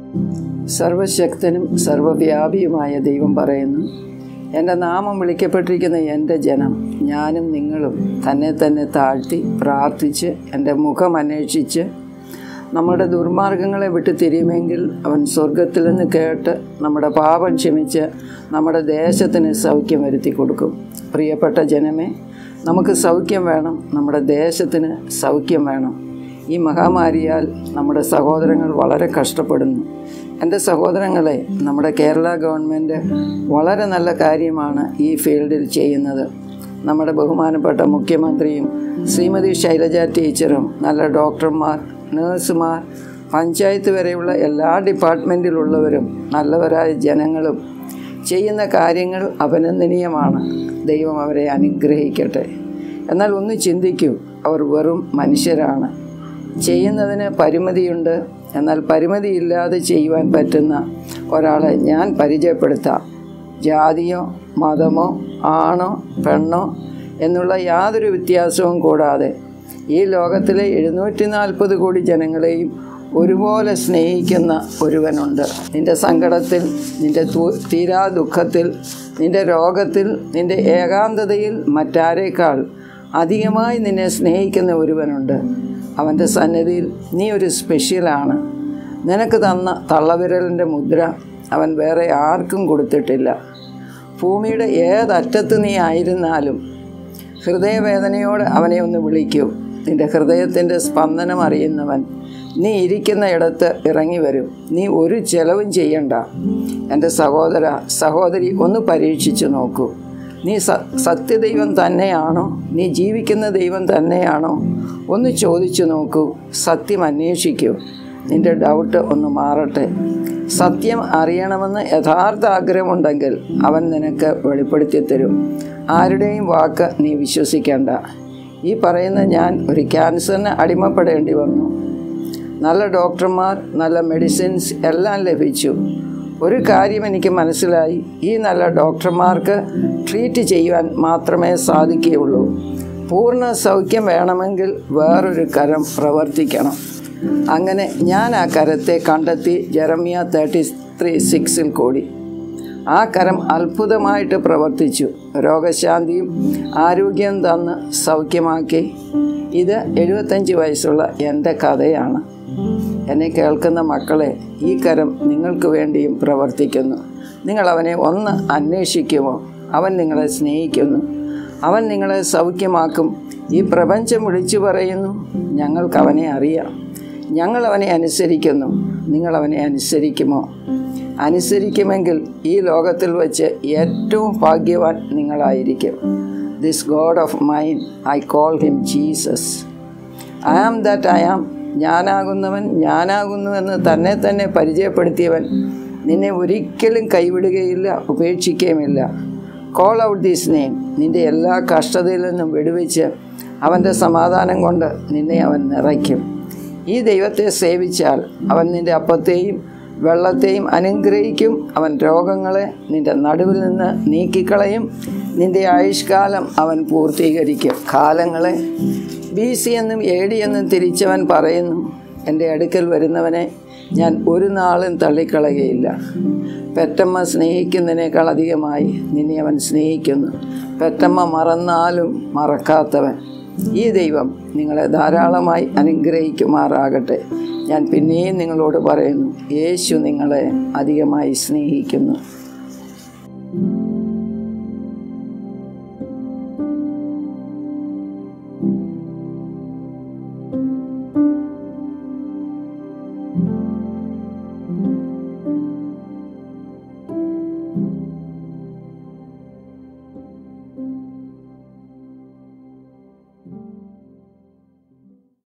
സർവശക്തനും സർവവ്യാപിയുമായ ദൈവം പറയുന്നു, എൻ്റെ നാമം വിളിക്കപ്പെട്ടിരിക്കുന്ന എൻ്റെ ജനം, ഞാനും നിങ്ങളും തന്നെ തന്നെ താഴ്ത്തി പ്രാർത്ഥിച്ച് എൻ്റെ മുഖം അന്വേഷിച്ച് നമ്മുടെ ദുർമാർഗങ്ങളെ വിട്ട് തിരിയുമെങ്കിൽ അവൻ സ്വർഗത്തിൽ നിന്ന് കേട്ട് നമ്മുടെ പാപം ക്ഷമിച്ച് നമ്മുടെ ദേശത്തിന് സൗഖ്യം വരുത്തി കൊടുക്കും. പ്രിയപ്പെട്ട ജനമേ, നമുക്ക് സൗഖ്യം വേണം, നമ്മുടെ ദേശത്തിന് സൗഖ്യം വേണം. ഈ മഹാമാരിയാൽ നമ്മുടെ സഹോദരങ്ങൾ വളരെ കഷ്ടപ്പെടുന്നു. എൻ്റെ സഹോദരങ്ങളെ, നമ്മുടെ കേരള ഗവൺമെൻറ് വളരെ നല്ല കാര്യമാണ് ഈ ഫീൽഡിൽ ചെയ്യുന്നത്. നമ്മുടെ ബഹുമാനപ്പെട്ട മുഖ്യമന്ത്രിയും ശ്രീമതി ശൈലജ ടീച്ചറും നല്ല ഡോക്ടർമാർ, നേഴ്സുമാർ, പഞ്ചായത്ത് വരെയുള്ള എല്ലാ ഡിപ്പാർട്ട്മെൻറ്റിലുള്ളവരും നല്ലവരായ ജനങ്ങളും ചെയ്യുന്ന കാര്യങ്ങൾ അഭിനന്ദനീയമാണ്. ദൈവം അവരെ അനുഗ്രഹിക്കട്ടെ. എന്നാൽ ഒന്ന് ചിന്തിക്കൂ, അവർ വെറും മനുഷ്യരാണ്. ചെയ്യുന്നതിന് പരിമിതിയുണ്ട്. എന്നാൽ പരിമിതിയില്ലാതെ ചെയ്യുവാൻ പറ്റുന്ന ഒരാളെ ഞാൻ പരിചയപ്പെടുത്താം. ജാതിയോ മതമോ ആണോ പെണ്ണോ എന്നുള്ള യാതൊരു വ്യത്യാസവും കൂടാതെ ഈ ലോകത്തിലെ 740 കോടി ജനങ്ങളെയും ഒരുപോലെ സ്നേഹിക്കുന്ന ഒരുവനുണ്ട്. നിൻ്റെ സങ്കടത്തിൽ, നിൻ്റെ തീരാ ദുഃഖത്തിൽ, നിൻ്റെ രോഗത്തിൽ, നിൻ്റെ ഏകാന്തതയിൽ മറ്റാരേക്കാൾ അധികമായി നിന്നെ സ്നേഹിക്കുന്ന ഒരുവനുണ്ട്. അവൻ്റെ സന്നിധിയിൽ നീ ഒരു സ്പെഷ്യലാണ്. നിനക്ക് തന്ന തള്ളവിരലിൻ്റെ മുദ്ര അവൻ വേറെ ആർക്കും കൊടുത്തിട്ടില്ല. ഭൂമിയുടെ ഏതറ്റത്ത് നീ ആയിരുന്നാലും ഹൃദയവേദനയോടെ അവനെ ഒന്ന് വിളിക്കൂ. നിൻ്റെ ഹൃദയത്തിൻ്റെ സ്പന്ദനം അറിയുന്നവൻ നീ ഇരിക്കുന്ന ഇടത്ത് ഇറങ്ങി വരും. നീ ഒരു ചെലവും ചെയ്യണ്ട. എൻ്റെ സഹോദര സഹോദരി, ഒന്ന് പരീക്ഷിച്ചു നോക്കൂ. നീ സത്യദൈവം തന്നെയാണോ? നീ ജീവിക്കുന്ന ദൈവം തന്നെയാണോ? ഒന്ന് ചോദിച്ചു നോക്കൂ. സത്യം അന്വേഷിക്കൂ. നിൻ്റെ ഡൗട്ട് ഒന്ന് മാറട്ടെ. സത്യം അറിയണമെന്ന് യഥാർത്ഥ ആഗ്രഹമുണ്ടെങ്കിൽ അവൻ നിനക്ക് വെളിപ്പെടുത്തി തരും. ആരുടെയും വാക്ക് നീ വിശ്വസിക്കേണ്ട. ഈ പറയുന്ന ഞാൻ ഒരു ക്യാൻസറിന് അടിമപ്പെടേണ്ടി വന്നു. നല്ല ഡോക്ടർമാർ, നല്ല മെഡിസിൻസ് എല്ലാം ലഭിച്ചു. ഒരു കാര്യം എനിക്ക് മനസ്സിലായി, ഈ നല്ല ഡോക്ടർമാർക്ക് ട്രീറ്റ് ചെയ്യുവാൻ മാത്രമേ സാധിക്കുകയുള്ളൂ. പൂർണ്ണ സൗഖ്യം വേണമെങ്കിൽ വേറൊരു കരം പ്രവർത്തിക്കണം. അങ്ങനെ ഞാൻ ആ കരത്തെ കണ്ടെത്തി. ജെറമ്യ 33:6 കൂടി ആ കരം അത്ഭുതമായിട്ട് പ്രവർത്തിച്ചു. രോഗശാന്തിയും ആരോഗ്യം തന്ന് സൗഖ്യമാക്കി. ഇത് 75 വയസ്സുള്ള എൻ്റെ കഥയാണ്. എന്നെ കേൾക്കുന്ന മക്കളെ, ഈ കരം നിങ്ങൾക്ക് വേണ്ടിയും പ്രവർത്തിക്കുന്നു. നിങ്ങൾ അവനെ ഒന്ന് അന്വേഷിക്കുമോ? അവൻ നിങ്ങളെ സ്നേഹിക്കുന്നു. അവൻ നിങ്ങളെ സൗഖ്യമാക്കും. ഈ പ്രപഞ്ചം വിളിച്ചു പറയുന്നു, ഞങ്ങൾക്കവനെ അറിയാം, ഞങ്ങളവനെ അനുസരിക്കുന്നു. നിങ്ങളവനെ അനുസരിക്കുമോ? അനുസരിക്കുമെങ്കിൽ ഈ ലോകത്തിൽ വച്ച് ഏറ്റവും ഭാഗ്യവാൻ നിങ്ങളായിരിക്കും. This God of mine, I call him Jesus. I am that I am. ഞാനാകുന്നവൻ ഞാനാകുന്നുവെന്ന് തന്നെ തന്നെ പരിചയപ്പെടുത്തിയവൻ നിന്നെ ഒരിക്കലും കൈവിടുകയില്ല, ഉപേക്ഷിക്കുകയുമില്ല. Call out this name. നിൻ്റെ എല്ലാ കഷ്ടതയിൽ നിന്നും വിടുവിച്ച് അവൻ്റെ സമാധാനം കൊണ്ട് നിന്നെ അവൻ നിറയ്ക്കും. ഈ ദൈവത്തെ സേവിച്ചാൽ അവൻ നിൻ്റെ അപ്പത്തെയും വെള്ളത്തെയും അനുഗ്രഹിക്കും. അവൻ രോഗങ്ങളെ നിൻ്റെ നടുവിൽ നിന്ന് നീക്കിക്കളയും. നിൻ്റെ ആയുഷ്കാലം അവൻ പൂർത്തീകരിക്കും. കാലങ്ങളെ BC എന്നും AD എന്നും തിരിച്ചവൻ പറയുന്നു, എൻ്റെ അടുക്കൽ വരുന്നവനെ ഞാൻ ഒരു നാളും തള്ളിക്കളയുകയില്ല. പെറ്റമ്മ സ്നേഹിക്കുന്നതിനേക്കാൾ അധികമായി നിന്നെ അവൻ സ്നേഹിക്കുന്നു. പെറ്റമ്മ മറന്നാലും മറക്കാത്തവൻ. ഈ ദൈവം നിങ്ങളെ ധാരാളമായി അനുഗ്രഹിക്കുമാറാകട്ടെ. ഞാൻ പിന്നെയും നിങ്ങളോട് പറയുന്നു, യേശു നിങ്ങളെ അധികമായി സ്നേഹിക്കുന്നു.